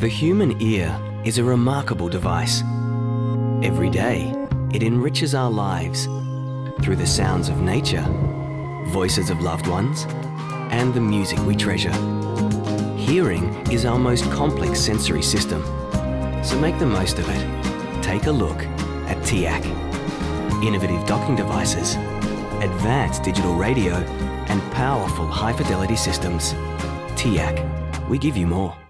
The human ear is a remarkable device. Every day, it enriches our lives through the sounds of nature, voices of loved ones, and the music we treasure. Hearing is our most complex sensory system, so make the most of it. Take a look at TEAC. Innovative docking devices, advanced digital radio, and powerful high-fidelity systems. TEAC, we give you more.